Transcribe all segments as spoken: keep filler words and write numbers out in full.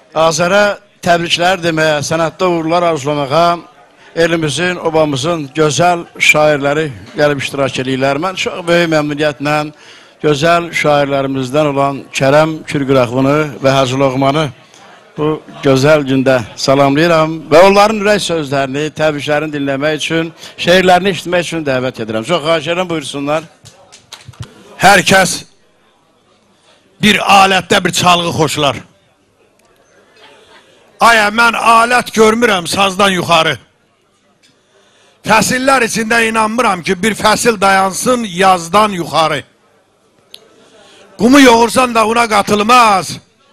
Azərə təbriklər deməyə, sənətdə uğurlar arzulamağa, elimizin, obamızın gözəl şairləri gəlib iştirak edirlər. Mən çox böyük məmnuniyyətlə gözəl şairlərimizdən olan Kərəm Kürqıraqlını və Hacı Loğmanı bu gözəl gündə salamlayıram və onların ürək sözlərini, təbriklərini dinləmək üçün, şeirlərini işitmək üçün dəvət edirəm. Çox xahiş edirəm, buyursunlar. Hər kəs bir alətdə bir çalğı xoşlar. Aya, mən alət görmürəm sazdan yuxarı. Fəsillər içində inanmıram ki, bir fəsil dayansın yazdan yuxarı. Qumu yoğursan da una qatılmaz.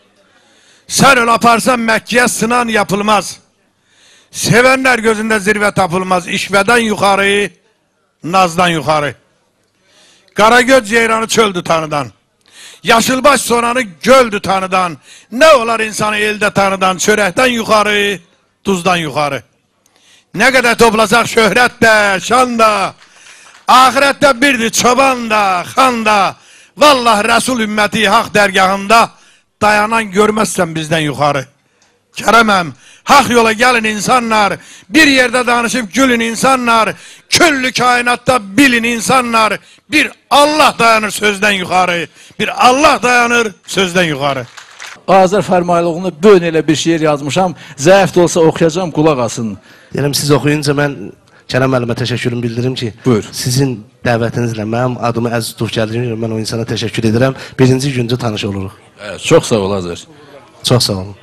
Sən öl aparsan Məkkəyə sınan yapılmaz. Sevənlər gözündə zirvə tapılmaz. İşvədən yuxarı, nazdan yuxarı. Qaragöz ceyranı çöldü tanıdan. Yaşılbaş sonanı göldü tanıdan. Ne olar insanı elde tanıdan? Çörəkdən yuxarı, tuzdan yuxarı. Ne kadar toplasaq şöhrət də, şan da, ahirətdə birdir çoban da, xan da. Vallah Resul ümməti haq dərgahında dayanan görməzsən bizdən yuxarı. Kərəməm, haq yola gəlin insanlar, bir yerdə danışıb gülün insanlar, küllü kainatda bilin insanlar, bir Allah dayanır sözdən yuxarı, bir Allah dayanır sözdən yuxarı. Azər Fərmaylıoğlu'na böyle elə bir şiir yazmışam, zəif də olsa oxuyacağım, qulaq asın. Deyirəm, siz oxuyunca mən Kərəm müəllimə təşəkkürümü bildirim ki, buyur. Sizin dəvətinizlə mənim adımı əziz tutub gəldiyinə mən o insana təşəkkür edirəm. Birinci güncə tanış oluruq. Evet, çox sağ ol Azər. Çox sağ olun.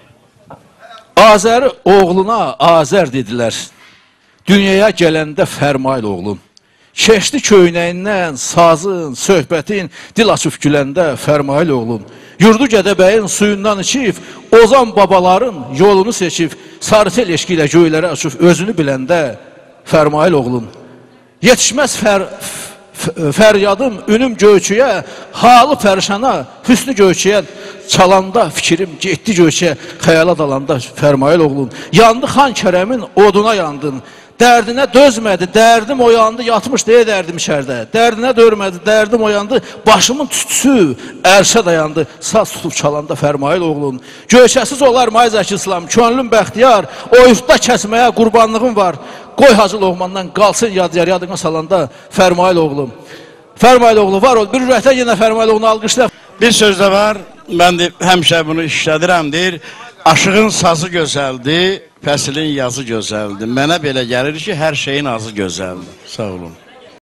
Azər oğluna Azər dedilər. Dünyaya gələndə Fərmayl oğlum. Keçdi köynəyindən, sazın, söhbətin, dil açıb güləndə Fərmayl oğlum. Yurdu Gədəbəyin suyundan içib, ozan babaların yolunu seçib, sarı tel eşki ilə göylərə açıb özünü biləndə Fərmayl oğlum. Yetişməz fər, fəryadım ünüm göçüyə, halı pərişana, hüsnü göçüyə, çalanda fikrim getdi göçüyə, xəyala dalanda Fərmayl oğlum. Yandı Xan Kərəmin oduna yandın. Dərdinə dözmədi, dərdim oyandı, yatmış deyə dərdim içərdə. Dərdinə dörmədi, dərdim oyandı, başımın tütüsü ərşə dayandı. Saz tutub çalanda Fərmayl oğlum. Göçəsiz olar Mayzəki İslam, könlüm bəxtiyar, o yurtda kəsməyə qurbanlığım var. Qoy Hacı Loğmandan qalsın yadyar, yadına salanda Fərmayl oğlum. Fərmayl oğlu var ol, bir ürəkdən yenə Fərmayl oğlunu alqışla. Bir söz də var, mən de həmişə bunu işlədirəm, deyir. Aşığın sazı gözəldir, fəsilin yazı gözəldir. Mənə belə gəlir ki, hər şeyin azı gözəldir. Sağ olun.